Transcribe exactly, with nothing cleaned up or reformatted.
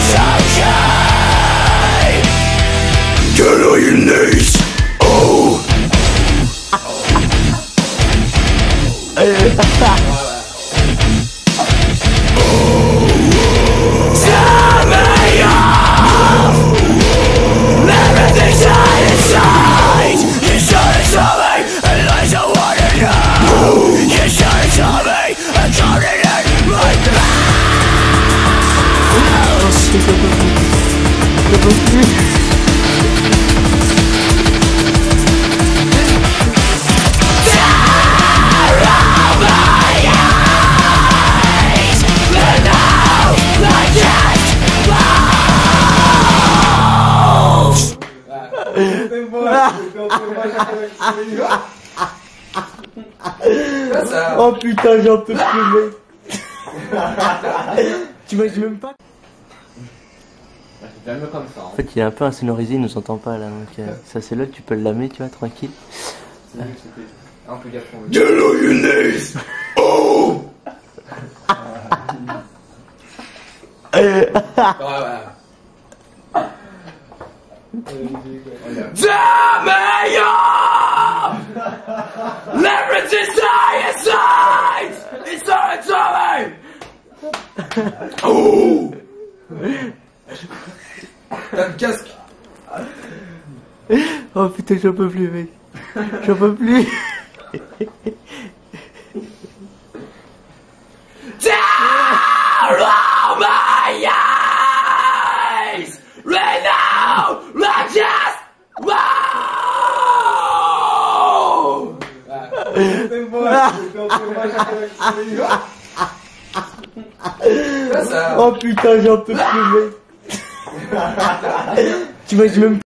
Get on your knees. Oh. Oh putain, j'en peux plus, mec. Tu imagines même pas. Comme ça, hein. En fait, il est un peu insonorisé, il nous entend pas là. Donc, euh, ça, c'est là que tu peux le lamer, tu vois, tranquille. Un peu gaffe. Get on your knees. Oh. Ouais, ouais. Damn Liberty side! It's not coming! Oh! T'as le casque. Oh putain, j'en peux plus, mec. J'en peux plus. Down on my eyes! Right now! Like just! Wow! Oh putain, j'en peux plus, mec. Tu imagines même pas.